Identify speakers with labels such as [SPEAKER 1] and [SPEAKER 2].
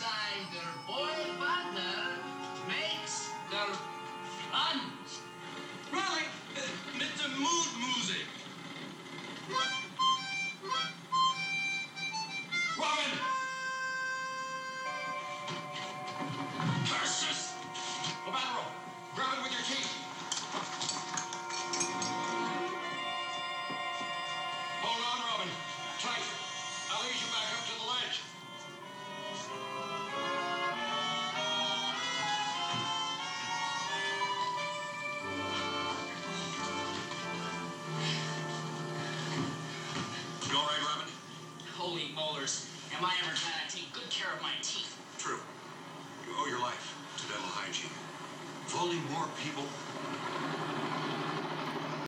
[SPEAKER 1] time der boy partner makes der plunge.
[SPEAKER 2] Really? Mit der Mood-Musik. Robin! Curses! Lateral. Grab it with your teeth. Hold on, Robin. Tight. I'll ease you back up to the ledge. You all right, Robin?
[SPEAKER 1] Holy molars. Am I ever glad I take good care of my teeth?
[SPEAKER 2] True. You owe your life to dental hygiene. If only more people